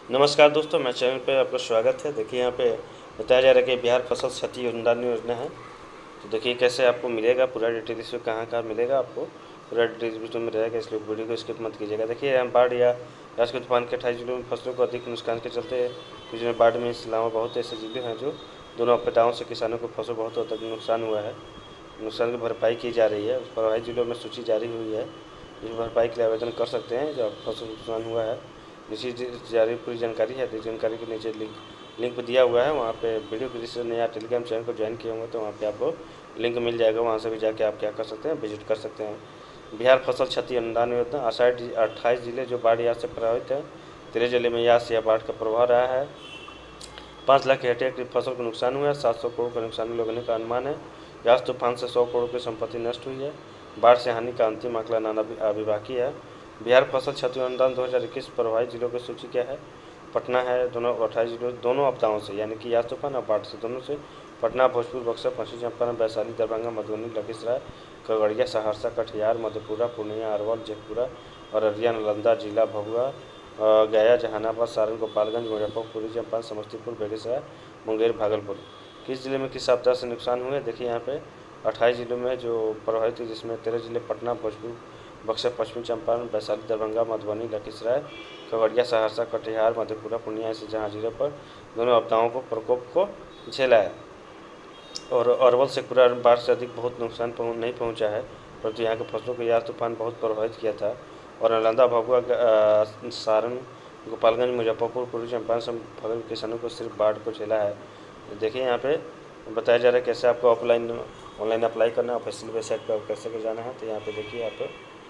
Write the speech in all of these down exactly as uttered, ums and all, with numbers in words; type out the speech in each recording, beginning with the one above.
नमस्कार दोस्तों, मैं चैनल पे आपका स्वागत है। देखिए यहाँ पे बताया जा रहा है कि बिहार फसल क्षति अनुदान योजना है। तो देखिए कैसे आपको मिलेगा पूरा डिटेल, इसमें कहाँ कहाँ मिलेगा आपको पूरा डिटेल वीडियो में रहेगा, इसलिए वीडियो को स्किप मत कीजिएगा। देखिए यहाँ बाढ़ या राष्ट्रीय तूफान के अट्ठाईस जिलों में फसलों को अधिक नुकसान के चलते जिसमें बाढ़ में इसके अलावा बहुत ऐसे जिले हैं जो दोनों आपदाओं से किसानों को फसल बहुत हद तक नुकसान हुआ है। नुकसान की भरपाई की जा रही है। उस प्रभावित जिलों में सूची जारी हुई है, जिस भरपाई के लिए आवेदन कर सकते हैं जब फसल नुकसान हुआ है। इसी जारी पूरी जानकारी है, तो जानकारी के नीचे लिंक लिंक दिया हुआ है, वहाँ पे वीडियो के जिससे नया टेलीग्राम चैनल को ज्वाइन किए होंगे तो वहाँ पे आपको लिंक मिल जाएगा। वहाँ से भी जाके आप क्या कर सकते हैं, विजिट कर सकते हैं। बिहार फसल क्षति अनुदान योजना असाठ अट्ठाईस जिले जो बाढ़ याद से प्रभावित है। तेरह जिले में यास या बाढ़ का प्रभाव रहा है। पाँच लाख हेक्टेयर की फसल को नुकसान हुआ है। सात सौ करोड़ का नुकसान होने का अनुमान है। यास तूफान से सौ करोड़ की संपत्ति नष्ट हुई है। बाढ़ से हानि का अंतिम आंकलन आना अभी बाकी है। बिहार फसल क्षति अनुदान दो हज़ार इक्कीस प्रभावित जिलों की सूची क्या है? पटना है, दोनों अट्ठाईस जिलों दोनों आपदाओं से यानी कि यास तूफान और बाढ़ से दोनों से पटना, भोजपुर, बक्सर, पश्चिम चंपारण, वैशाली, दरभंगा, मधुबनी, लखीसराय, खगड़िया, सहरसा, कटिहार, मधेपुरा, पूर्णिया, अरवल, शेखपुरा, अररिया, नालंदा जिला, भभुआ, गया, जहानाबाद, सारण, गोपालगंज, मुजफ्फरपुर, पूर्वी चंपारण, समस्तीपुर, बेगूसराय, मुंगेर, भागलपुर। किस जिले में किस आपदा से नुकसान हुए? देखिए यहाँ पे अट्ठाईस जिलों में जो प्रभावित हुई, जिसमें तेरह जिले पटना, भोजपुर, बक्सर, पश्चिमी चंपारण, वैशाली, दरभंगा, मधुबनी, लखीसराय, खगड़िया, सहरसा, कटिहार, मधेपुरा, पूर्णिया ऐसे जहाँ जिलों पर दोनों आपदाओं को प्रकोप को झेला है। और अरवल से पूरा बाढ़ से अधिक बहुत नुकसान पहुँच नहीं पहुँचा है, परंतु यहाँ के फसलों को यास तूफान बहुत प्रभावित किया था। और नालंदा, भभुआ, सारण, गोपालगंज, मुजफ्फरपुर, पूर्वी चंपारण से फल किसानों को सिर्फ बाढ़ को झेला है। देखिए यहाँ पे बताया जा रहा है कैसे आपको ऑफलाइन ऑनलाइन अप्लाई करना है, ऑफिशियल वेबसाइट पर कैसे जाना है। तो यहाँ पे देखिए आप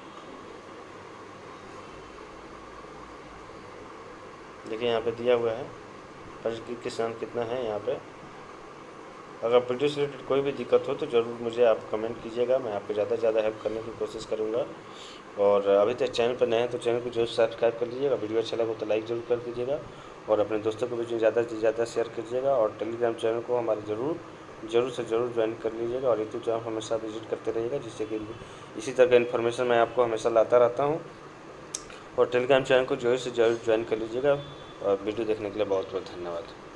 देखिए यहाँ पे दिया हुआ है पर किसान कितना है। यहाँ पे अगर वीडियो से रिलेटेड कोई भी दिक्कत हो तो ज़रूर मुझे आप कमेंट कीजिएगा, मैं आपको ज़्यादा से ज़्यादा हेल्प करने की कोशिश करूँगा। और अभी तक चैनल पर नए हैं तो चैनल को जरूर सब्सक्राइब कर लीजिएगा। वीडियो अच्छा लगा तो लाइक ज़रूर कर दीजिएगा और अपने दोस्तों को भी ज़्यादा से ज़्यादा शेयर कीजिएगा। और टेलीग्राम चैनल को हमारे ज़रूर जरूर से ज़रूर ज्वाइन कर लीजिएगा और यूट्यूब चैनल हमेशा विजिट करते रहिएगा, जिससे कि इसी तरह का इन्फॉर्मेशन मैं आपको हमेशा लाता रहता हूँ। और टेलीग्राम चैनल को जरूर से जरूर ज्वाइन कर लीजिएगा। और वीडियो देखने के लिए बहुत बहुत धन्यवाद।